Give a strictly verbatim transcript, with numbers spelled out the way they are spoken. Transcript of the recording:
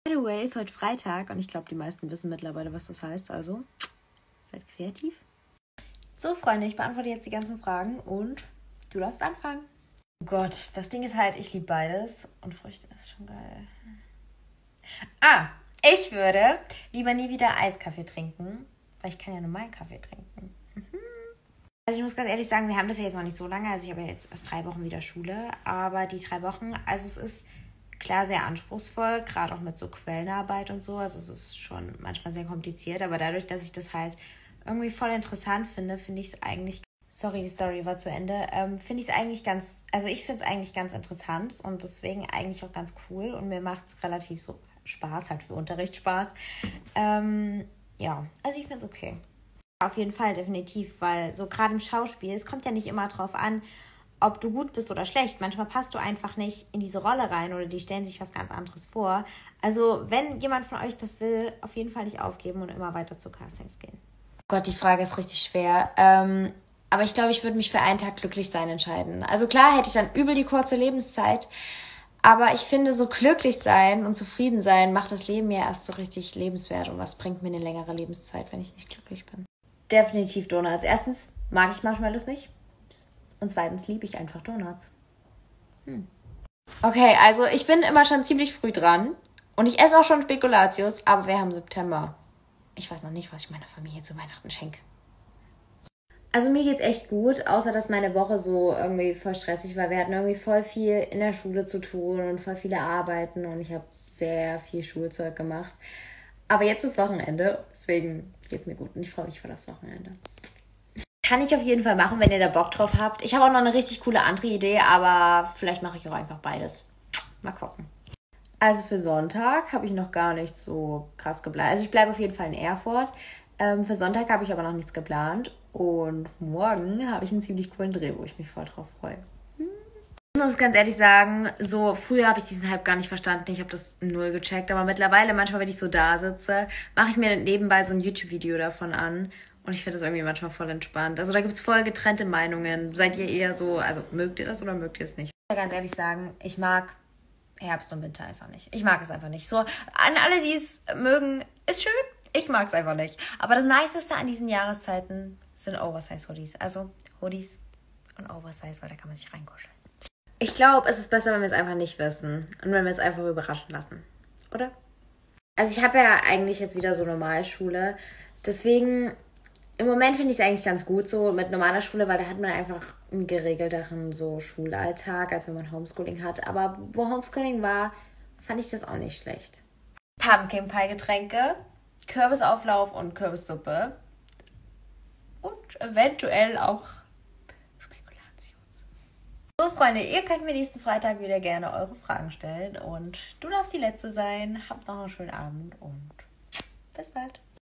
By the way, ist heute Freitag und ich glaube, die meisten wissen mittlerweile, was das heißt. Also, seid kreativ. So, Freunde, ich beantworte jetzt die ganzen Fragen und du darfst anfangen. Oh Gott, das Ding ist halt, ich liebe beides und Früchte ist schon geil. Ah, ich würde lieber nie wieder Eiskaffee trinken, weil ich kann ja normalen Kaffee trinken. Also ich muss ganz ehrlich sagen, wir haben das ja jetzt noch nicht so lange. Also ich habe ja jetzt erst drei Wochen wieder Schule. Aber die drei Wochen, also es ist klar sehr anspruchsvoll, gerade auch mit so Quellenarbeit und so. Also es ist schon manchmal sehr kompliziert. Aber dadurch, dass ich das halt irgendwie voll interessant finde, finde ich es eigentlich... Sorry, die Story war zu Ende. Ähm, finde ich es eigentlich ganz... Also ich finde es eigentlich ganz interessant und deswegen eigentlich auch ganz cool. Und mir macht es relativ so Spaß, halt für Unterricht Spaß. Ähm, ja, also ich finde es okay. Auf jeden Fall, definitiv, weil so gerade im Schauspiel, es kommt ja nicht immer drauf an, ob du gut bist oder schlecht. Manchmal passt du einfach nicht in diese Rolle rein oder die stellen sich was ganz anderes vor. Also wenn jemand von euch das will, auf jeden Fall nicht aufgeben und immer weiter zu Castings gehen. Oh Gott, die Frage ist richtig schwer. Ähm, aber ich glaube, ich würde mich für einen Tag glücklich sein entscheiden. Also klar hätte ich dann übel die kurze Lebenszeit, aber ich finde, so glücklich sein und zufrieden sein macht das Leben ja erst so richtig lebenswert. Und was bringt mir eine längere Lebenszeit, wenn ich nicht glücklich bin? Definitiv Donuts. Erstens mag ich Marshmallows nicht. Und zweitens liebe ich einfach Donuts. Hm. Okay, also ich bin immer schon ziemlich früh dran. Und ich esse auch schon Spekulatius, aber wir haben September. Ich weiß noch nicht, was ich meiner Familie zu Weihnachten schenke. Also mir geht's echt gut, außer dass meine Woche so irgendwie voll stressig war. Wir hatten irgendwie voll viel in der Schule zu tun und voll viele Arbeiten. Und ich habe sehr viel Schulzeug gemacht. Aber jetzt ist Wochenende, deswegen geht's mir gut und ich freue mich für das Wochenende. Kann ich auf jeden Fall machen, wenn ihr da Bock drauf habt. Ich habe auch noch eine richtig coole andere Idee, aber vielleicht mache ich auch einfach beides. Mal gucken. Also für Sonntag habe ich noch gar nicht so krass geplant. Also ich bleibe auf jeden Fall in Erfurt. Ähm, für Sonntag habe ich aber noch nichts geplant. Und morgen habe ich einen ziemlich coolen Dreh, wo ich mich voll drauf freue. Ich muss ganz ehrlich sagen, so früher habe ich diesen Hype gar nicht verstanden. Ich habe das null gecheckt. Aber mittlerweile, manchmal, wenn ich so da sitze, mache ich mir nebenbei so ein YouTube-Video davon an. Und ich finde das irgendwie manchmal voll entspannt. Also da gibt es voll getrennte Meinungen. Seid ihr eher so, also mögt ihr das oder mögt ihr es nicht? Ich muss ganz ehrlich sagen, ich mag Herbst und Winter einfach nicht. Ich mag es einfach nicht. So, an alle, die es mögen, ist schön. Ich mag es einfach nicht. Aber das Niceste an diesen Jahreszeiten sind Oversize-Hoodies. Also Hoodies und Oversize, weil da kann man sich reinkuscheln. Ich glaube, es ist besser, wenn wir es einfach nicht wissen und wenn wir es einfach überraschen lassen, oder? Also ich habe ja eigentlich jetzt wieder so Normalschule, deswegen im Moment finde ich es eigentlich ganz gut so mit normaler Schule, weil da hat man einfach einen geregelteren so Schulalltag, als wenn man Homeschooling hat. Aber wo Homeschooling war, fand ich das auch nicht schlecht. Pumpkin Pie Getränke, Kürbisauflauf und Kürbissuppe und eventuell auch So, Freunde, ihr könnt mir nächsten Freitag wieder gerne eure Fragen stellen und du darfst die Letzte sein. Habt noch einen schönen Abend und bis bald.